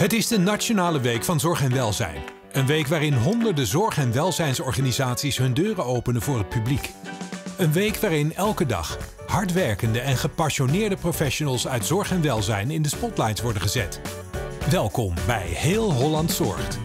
Het is de Nationale Week van Zorg en Welzijn. Een week waarin honderden zorg- en welzijnsorganisaties hun deuren openen voor het publiek. Een week waarin elke dag hardwerkende en gepassioneerde professionals uit zorg en welzijn in de spotlights worden gezet. Welkom bij Heel Holland Zorgt.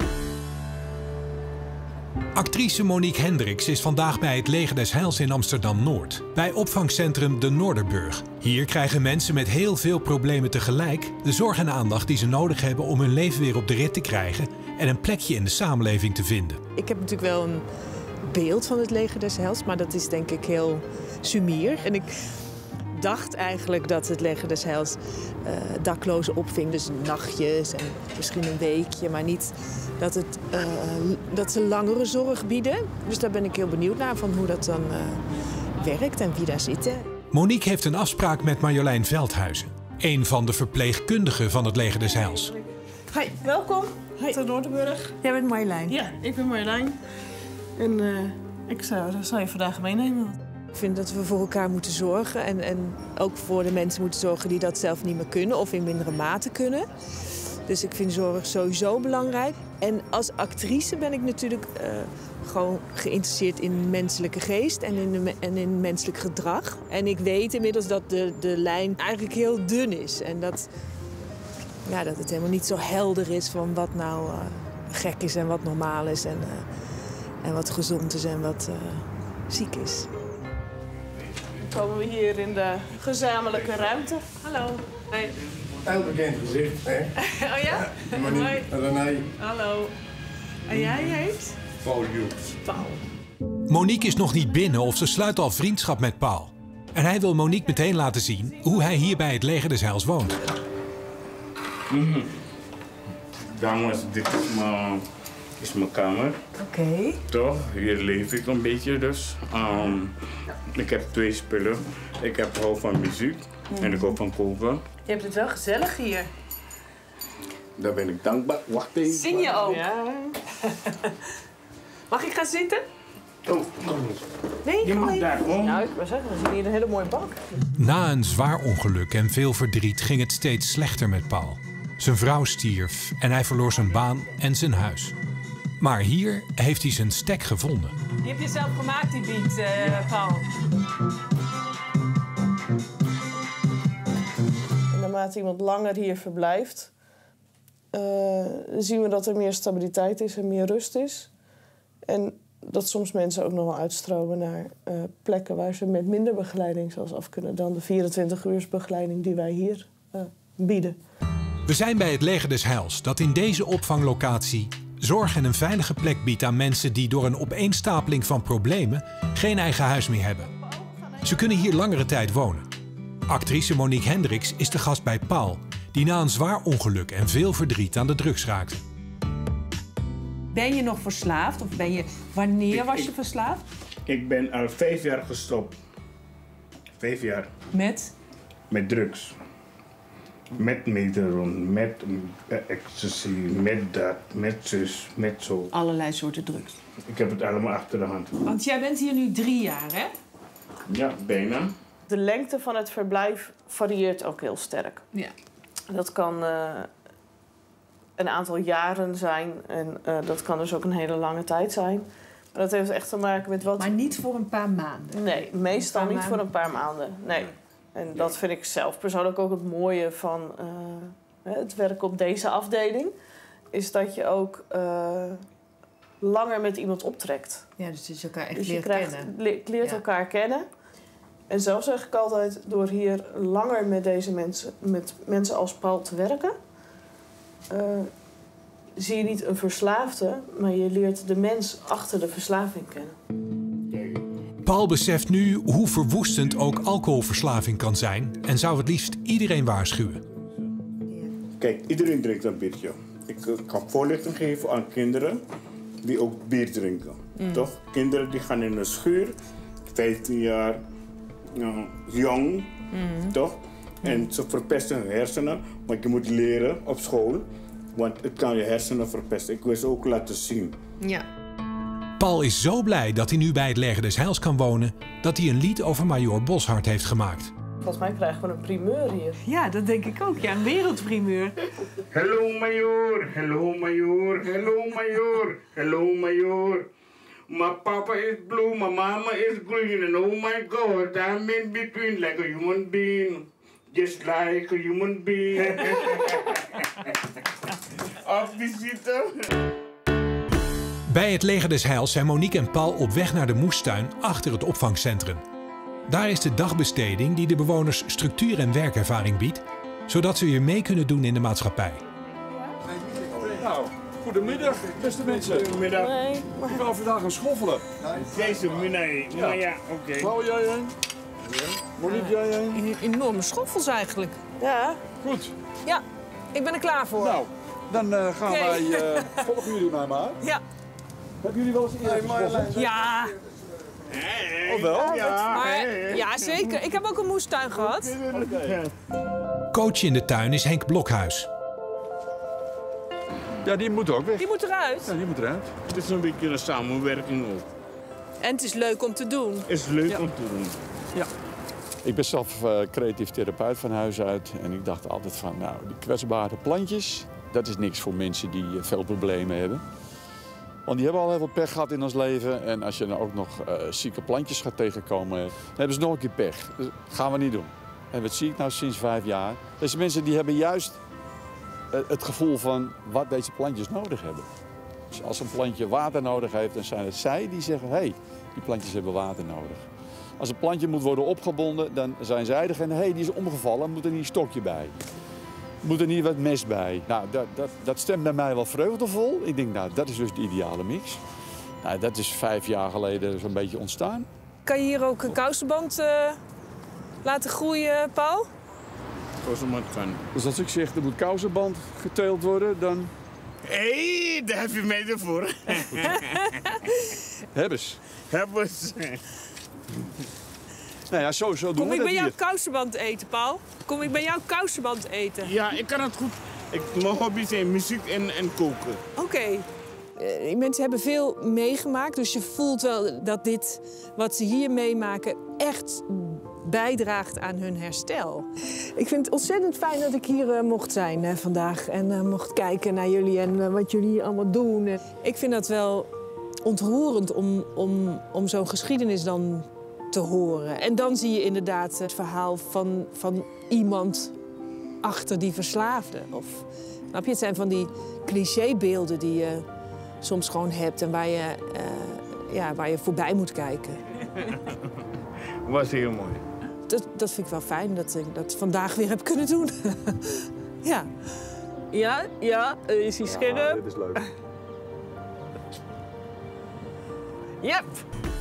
Actrice Monique Hendricks is vandaag bij het Leger des Heils in Amsterdam-Noord, bij opvangcentrum De Noorderburg. Hier krijgen mensen met heel veel problemen tegelijk de zorg en aandacht die ze nodig hebben om hun leven weer op de rit te krijgen en een plekje in de samenleving te vinden. Ik heb natuurlijk wel een beeld van het Leger des Heils, maar dat is denk ik heel sumier. En ik dacht eigenlijk dat het Leger des Heils daklozen opving, dus nachtjes en misschien een weekje, maar niet dat ze langere zorg bieden. Dus daar ben ik heel benieuwd naar van hoe dat dan werkt en wie daar zitten. Monique heeft een afspraak met Marjolein Veldhuizen, een van de verpleegkundigen van het Leger des Heils. Hoi, welkom. Tot Noorderburg. Jij bent Marjolein. Ja, ik ben Marjolein. En ik zal je vandaag meenemen. Ik vind dat we voor elkaar moeten zorgen en ook voor de mensen moeten zorgen die dat zelf niet meer kunnen of in mindere mate kunnen. Dus ik vind zorg sowieso belangrijk. En als actrice ben ik natuurlijk gewoon geïnteresseerd in menselijke geest en in menselijk gedrag. En ik weet inmiddels dat de lijn eigenlijk heel dun is. En dat het helemaal niet zo helder is van wat nou gek is en wat normaal is. En wat gezond is en wat ziek is. Dan komen we hier in de gezamenlijke ruimte. Hallo. Hey. Heel bekend gezicht, hè? Oh ja? Monique, René. Hallo. En jij heet? Paul Joeks. Paul. Monique is nog niet binnen of ze sluit al vriendschap met Paul. En hij wil Monique meteen laten zien hoe hij hier bij het Leger des Heils woont. Dames, dit is mijn kamer. Oké. Toch? Hier leef ik een beetje dus. Ik heb 2 spullen. Ik hou van muziek en ik hou van koken. Je hebt het wel gezellig hier. Daar ben ik dankbaar. Wacht even. Zing je ook? Ja. Mag ik gaan zitten? Oh, kom eens. Nee, Je mag daar om. Nou, ik wil zeggen, we zien hier een hele mooie bank. Na een zwaar ongeluk en veel verdriet ging het steeds slechter met Paul. Zijn vrouw stierf en hij verloor zijn baan en zijn huis. Maar hier heeft hij zijn stek gevonden. Die heb je zelf gemaakt, die beat, Paul. En naarmate iemand langer hier verblijft, zien we dat er meer stabiliteit is en meer rust is. En dat soms mensen ook nog wel uitstromen naar plekken waar ze met minder begeleiding zelfs af kunnen dan de 24-uursbegeleiding die wij hier bieden. We zijn bij het Leger des Heils dat in deze opvanglocatie zorg en een veilige plek biedt aan mensen die door een opeenstapeling van problemen geen eigen huis meer hebben. Ze kunnen hier langere tijd wonen. Actrice Monique Hendricks is de gast bij Paul, die na een zwaar ongeluk en veel verdriet aan de drugs raakte. Ben je nog verslaafd? Of wanneer was je verslaafd? Ik ben al 5 jaar gestopt. 5 jaar. Met? Met drugs. Met methadon, met ecstasy, met dat, met zus, met zo. Allerlei soorten drugs. Ik heb het allemaal achter de hand. Want jij bent hier nu 3 jaar, hè? Ja, bijna. De lengte van het verblijf varieert ook heel sterk. Ja. Dat kan een aantal jaren zijn en dat kan dus ook een hele lange tijd zijn. Maar dat heeft echt te maken met wat... Maar niet voor een paar maanden? Nee, meestal niet voor een paar maanden. Nee. En dat vind ik zelf persoonlijk ook het mooie van het werk op deze afdeling. Is dat je ook langer met iemand optrekt. Ja, dus je elkaar echt dus je leert elkaar kennen. En zelf zeg ik altijd, door hier langer met mensen als Paul te werken, zie je niet een verslaafde, maar je leert de mens achter de verslaving kennen. Paul beseft nu hoe verwoestend ook alcoholverslaving kan zijn en zou het liefst iedereen waarschuwen. Kijk, iedereen drinkt een biertje. Ik kan voorlichting geven aan kinderen die ook bier drinken. Toch? Kinderen die gaan in een schuur, 15 jaar, jong, toch? En ze verpesten hun hersenen, want je moet leren op school, want het kan je hersenen verpesten. Ik wil ze ook laten zien. Ja. Paul is zo blij dat hij nu bij het Leger des Heils kan wonen, dat hij een lied over Major Boshart heeft gemaakt. Volgens mij krijgen we een primeur hier. Ja, dat denk ik ook. Ja, een wereldprimeur. Hello Major, hello Major, hello Major, hello Major. My papa is blue, my mama is green, and oh my God, I'm in between like a human being. Just like a human being. Op visite. Bij het Leger des Heils zijn Monique en Paul op weg naar de moestuin achter het opvangcentrum. Daar is de dagbesteding die de bewoners structuur en werkervaring biedt, zodat ze weer mee kunnen doen in de maatschappij. Nou, goedemiddag, beste mensen. Goedemiddag. Nee, Ik ga vandaag gaan schoffelen. Deze middag, maar ja, oké. Paul, jij heen? Monique, jij heen? Enorme schoffels eigenlijk. ja. Goed. Ja, ik ben er klaar voor. Nou, dan gaan Oké. wij... volgen jullie mij maar. Ja. Hebben jullie wel eens eerder geschoffeld? Ja, Of wel? ja, zeker. Ik heb ook een moestuin gehad. Coach in de tuin is Henk Blokhuis. Ja, die moet ook weg. Die moet eruit. Ja, die moet eruit. Het is een beetje een samenwerking ook. En het is leuk om te doen. Is leuk om te doen. Ja. Ik ben zelf creatief therapeut van huis uit. En ik dacht altijd van, nou, die kwetsbare plantjes, dat is niks voor mensen die veel problemen hebben. Want die hebben al heel veel pech gehad in ons leven. En als je dan ook nog zieke plantjes gaat tegenkomen, dan hebben ze nog een keer pech. Dus dat gaan we niet doen. En wat zie ik nou sinds 5 jaar? Deze mensen die hebben juist het gevoel van wat deze plantjes nodig hebben. Dus als een plantje water nodig heeft, dan zijn het zij die zeggen, hé, die plantjes hebben water nodig. Als een plantje moet worden opgebonden, dan zijn zij degene, hé, die is omgevallen, moet er niet een stokje bij. Moet er niet wat mest bij. Nou, dat stemt bij mij wel vreugdevol. Ik denk, nou, dat is dus de ideale mix. Nou, dat is 5 jaar geleden zo'n beetje ontstaan. Kan je hier ook een kousenband laten groeien, Paul? Zoals het kan. Dus als ik zeg, er moet kousenband geteeld worden, dan Hé, daar heb je mij ervoor. hebben ze. Hebben ze. Nou ja, zo doen Kom we ik dat bij jou hier. kousenband eten, Paul? Kom ik bij jou kousenband eten? Ja, ik kan het goed. Mijn hobby zijn muziek en koken. Oké. Die mensen hebben veel meegemaakt, dus je voelt wel dat dit, wat ze hier meemaken, echt bijdraagt aan hun herstel. Ik vind het ontzettend fijn dat ik hier mocht zijn vandaag en mocht kijken naar jullie en wat jullie hier allemaal doen. Ik vind dat wel ontroerend om zo'n geschiedenis dan te horen. En dan zie je inderdaad het verhaal van iemand achter die verslaafde. Of, snap je? Het zijn van die clichébeelden die je soms gewoon hebt en waar je voorbij moet kijken. Was heel mooi. Dat vind ik wel fijn dat ik dat vandaag weer heb kunnen doen. Ja. Ja, is hij scherp? Dit is leuk. Yep.